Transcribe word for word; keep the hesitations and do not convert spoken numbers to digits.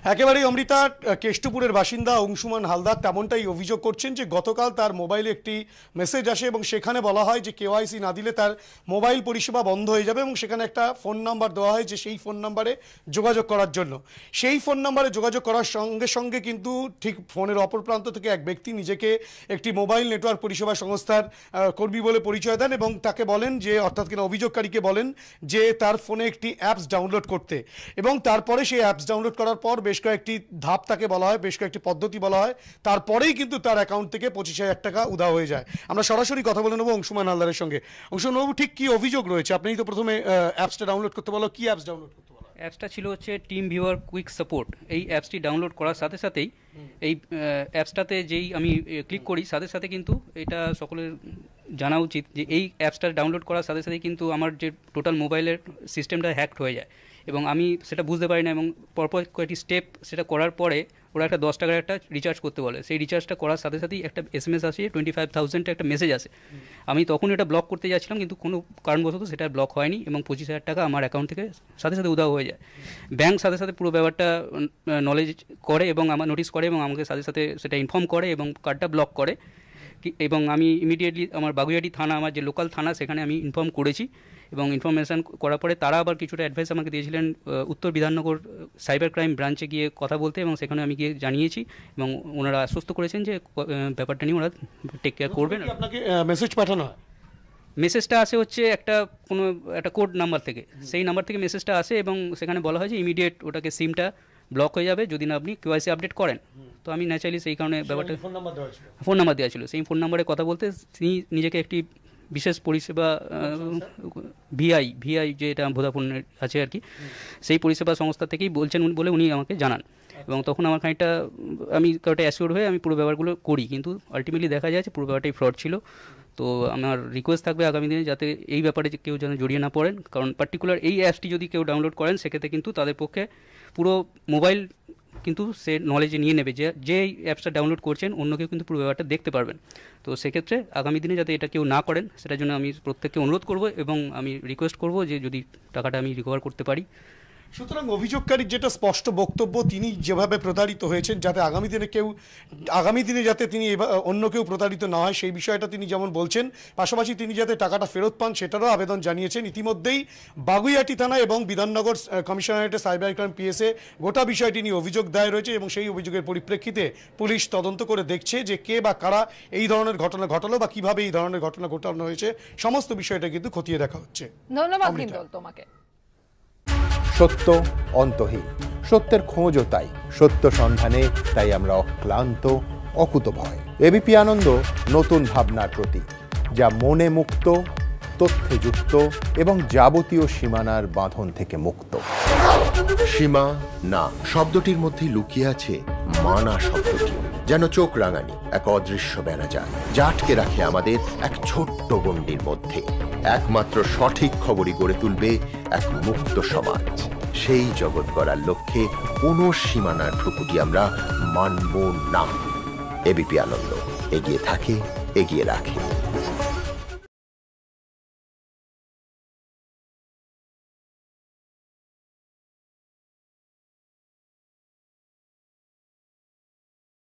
একেবারেই অমৃতা, কেষ্টপুরের বাসিন্দা অংশুমান হালদার তেমনটাই অভিযোগ করছেন যে গতকাল তার মোবাইলে একটি মেসেজ আসে এবং সেখানে বলা হয় যে কেওয়াইসি না দিলে তার মোবাইল পরিষেবা বন্ধ হয়ে যাবে এবং সেখানে একটা ফোন নাম্বার দেওয়া হয় যে সেই ফোন নাম্বারে যোগাযোগ করার জন্য। সেই ফোন নাম্বারে যোগাযোগ করার সঙ্গে সঙ্গে কিন্তু ঠিক ফোনের অপর প্রান্ত থেকে এক ব্যক্তি নিজেকে একটি মোবাইল নেটওয়ার্ক পরিষেবা সংস্থার কর্মী বলে পরিচয় দেন এবং তাকে বলেন যে, অর্থাৎ কিনা অভিযোগকারীকে বলেন যে তার ফোনে একটি অ্যাপস ডাউনলোড করতে, এবং তারপরে সেই অ্যাপস ডাউনলোড করার পর বেশ কয়েকটি ধাপ তাকে বলা হয়, বেশ কয়েকটি পদ্ধতি বলা হয়, তারপরেই কিন্তু তার অ্যাকাউন্ট থেকে পঁচিশ হাজার টাকা উধাও হয়ে যায়। আমরা সরাসরি কথা বলে নেবো অংশুমান হালদারের সঙ্গে। অংশুমান বাবু, ঠিক কি অভিযোগ রয়েছে? আপনি তো প্রথমে অ্যাপসটা ডাউনলোড করতে বলো, কি অ্যাপস ডাউনলোড করতে বলো? অ্যাপসটা ছিল হচ্ছে টিম ভিউয়ার কুইক সাপোর্ট। এই অ্যাপসটি ডাউনলোড করার সাথে সাথেই এই অ্যাপসটাতে যেই আমি ক্লিক করি সাথে সাথে কিন্তু এটা সকলের জানা উচিত যে এই অ্যাপসটা ডাউনলোড করার সাথে সাথেই কিন্তু আমার যে টোটাল মোবাইলের সিস্টেমটা হ্যাকড হয়ে যায় এবং আমি সেটা বুঝতে পারি না, এবং পরপর কয়েকটি স্টেপ সেটা করার পরে ওরা একটা দশ টাকার একটা রিচার্জ করতে বলে। সেই রিচার্জটা করার সাথে সাথেই একটা এস এম এস আসে, টোয়েন্টি ফাইভ থাউজেন্ডের একটা মেসেজ আসে। আমি তখন এটা ব্লক করতে যাচ্ছিলাম কিন্তু কোনো কারণবশত সেটা ব্লক হয়নি এবং পঁচিশ হাজার টাকা আমার অ্যাকাউন্ট থেকে সাথে সাথে উধাও হয়ে যায়। ব্যাংক সাথে সাথে পুরো ব্যাপারটা নলেজ করে এবং আমার নোটিস করে এবং আমাকে সাথে সাথে সেটা ইনফর্ম করে এবং কার্ডটা ব্লক করে, এবং আমি ইমিডিয়েটলি আমার বাগুইয়াটি থানা, আমার যে লোকাল থানা, সেখানে আমি ইনফর্ম করেছি এবং ইনফরমেশান করার পরে তারা আবার কিছুটা অ্যাডভাইস আমাকে দিয়েছিলেন উত্তর বিধাননগর সাইবার ক্রাইম ব্রাঞ্চে গিয়ে কথা বলতে, এবং সেখানে আমি গিয়ে জানিয়েছি এবং ওনারা আশ্বস্ত করেছেন যে ব্যাপারটা নিয়ে ওরা টেক কেয়ার করবেন। আপনাকে মেসেজ পাঠানো হয়? মেসেজটা আসে হচ্ছে একটা কোনো একটা কোড নাম্বার থেকে, সেই নাম্বার থেকে মেসেজটা আসে এবং সেখানে বলা হয় যে ইমিডিয়েট ওটাকে সিমটা ব্লক হয়ে যাবে যদি না আপনি কেওয়াইসি আপডেট করেন। তো আমি ন্যাচারালি সেই কারণে ব্যাপারটা ফোন নাম্বার দেওয়া ছিল, ফোন নাম্বার দেওয়া ছিল সেই ফোন নাম্বারে কথা বলতে তিনি নিজেকে একটি বিশেষ পরিষেবা ভিআই ভিআই যে এটা ভোদাফোনের আছে আর কি, সেই পরিষেবা সংস্থা থেকেই বলছেন বলে উনি আমাকে জানান, এবং তখন আমার খানিকটা আমি কয়েকটা অ্যাসিওর হয়ে আমি পুরো ব্যাপারগুলো করি, কিন্তু আলটিমেটলি দেখা যায় যে পুরো ব্যাপারটাই ফ্রড ছিল। তো আমার রিকোয়েস্ট থাকবে আগামী দিনে যাতে এই ব্যাপারে কেউ যেন জড়িয়ে না পড়েন, কারণ পার্টিকুলার এই অ্যাপসটি যদি কেউ ডাউনলোড করেন সেক্ষেত্রে কিন্তু তাদের পক্ষে পুরো মোবাইল কিন্তু সে নলেজে নিয়ে নেবে যে যে অ্যাপসটা ডাউনলোড করছেন অন্য কেউ কিন্তু পুরো ব্যাপারটা দেখতে পারবেন। তো সেক্ষেত্রে আগামী দিনে যাতে এটা কেউ না করেন সেটার জন্য আমি প্রত্যেককে অনুরোধ করব এবং আমি রিকোয়েস্ট করব যে যদি টাকাটা আমি রিকভার করতে পারি। সুতরাং অভিযোগকারীর যেটা স্পষ্ট বক্তব্য, তিনি যেভাবে প্রতারিত হয়েছেন যাতে আগামী দিনে কেউ আগামী দিনে যাতে তিনি অন্য কেউ প্রতারিত না হয় সেই বিষয়টা তিনি যেমন বলছেন, পাশাপাশি তিনি যাতে টাকাটা ফেরত পান সেটারও আবেদন জানিয়েছেন। ইতিমধ্যেই বাগুইয়াটি থানা এবং বিধাননগর কমিশনারেটে সাইবার ক্রাইম পিএসএ গোটা বিষয়টি নিয়ে অভিযোগ দায়ের রয়েছে এবং সেই অভিযোগের পরিপ্রেক্ষিতে পুলিশ তদন্ত করে দেখছে যে কে বা কারা এই ধরনের ঘটনা ঘটালো বা কিভাবে এই ধরনের ঘটনা ঘটানো হয়েছে, সমস্ত বিষয়টা কিন্তু খতিয়ে দেখা হচ্ছে। ধন্যবাদ তোমাকে। সত্য অন্তহীন, সত্যের খোঁজও তাই, সত্য সন্ধানে তাই আমরা অক্লান্ত অকুতভয়। এবিপি আনন্দ নতুন ভাবনার প্রতীক, যা মনে মুক্ত, তথ্যে যুক্ত এবং যাবতীয় সীমানার বাঁধন থেকে মুক্ত। সীমা না শব্দটির মধ্যে লুকিয়ে আছে মানা শব্দটি, যেন চোখ রাঙানি এক অদৃশ্য বেড়াজাল যা আটকে রাখে আমাদের এক ছোট্ট গণ্ডির মধ্যে। একমাত্র সঠিক খবরই গড়ে তুলবে এক মুক্ত সমাজ। সেই জগৎ গড়ার লক্ষ্যে কোনো সীমানার ঠুকুটি আমরা মানব না। এবিপি আনন্দ এগিয়ে থাকে, এগিয়ে রাখে।